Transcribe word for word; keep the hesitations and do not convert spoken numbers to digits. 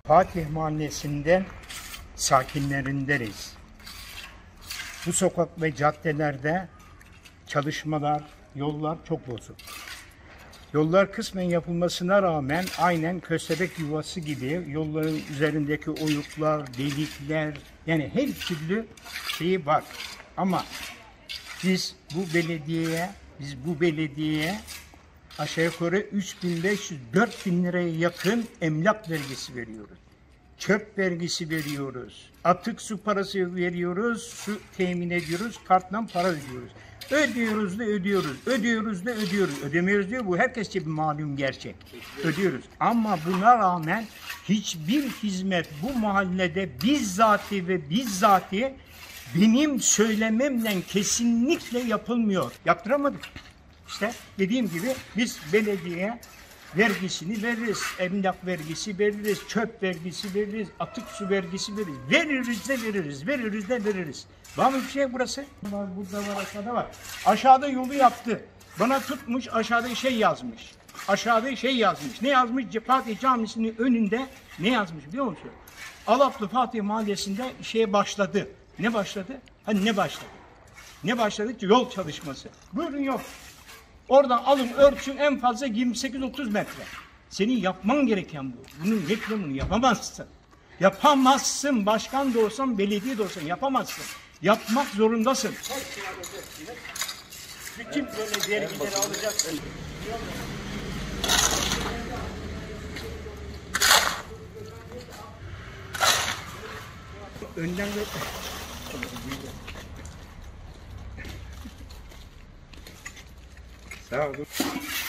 Fatih Mahallesi'nden sakinlerindeniz. Bu sokak ve caddelerde çalışmalar, yollar çok bozuk. Yollar kısmen yapılmasına rağmen aynen köstebek yuvası gibi yolların üzerindeki oyuklar, delikler, yani her türlü şeyi var. Ama biz bu belediyeye, biz bu belediyeye aşağı yukarı üç bin beş yüz dört bin liraya yakın emlak vergisi veriyoruz. Çöp vergisi veriyoruz. Atık su parası veriyoruz. Su temin ediyoruz. Kartla para ödüyoruz. Ödüyoruz da ödüyoruz. Ödüyoruz da ödüyoruz. Ödemiyoruz diyor. Bu herkesçe bir malum gerçek. Ödüyoruz. Ama buna rağmen hiçbir hizmet bu mahallede bizzati ve bizzati benim söylememle kesinlikle yapılmıyor. Yaptıramadık. İşte dediğim gibi biz belediyeye vergisini veririz, emlak vergisi veririz, çöp vergisi veririz, atık su vergisi veririz. Veririz de veririz, veririz de veririz. Var mı bir şey burası? Burada var, aşağıda var. Aşağıda yolu yaptı. Bana tutmuş aşağıda şey yazmış. Aşağıda şey yazmış. Ne yazmış? Fatih Camisi'nin önünde ne yazmış biliyor musun? Alaplı Fatih Mahallesi'nde şeye başladı. Ne başladı? Hani ne başladı? Ne başladı? Yol çalışması. Buyurun yok. Oradan alın ölçün en fazla yirmi sekiz otuz metre. Senin yapman gereken bu. Bunun reklamını yapamazsın. Yapamazsın. Başkan da olsan, belediye de olsan yapamazsın. Yapmak zorundasın. Bütün böyle vergileri alacaksın. Önden ve... Sağ olun.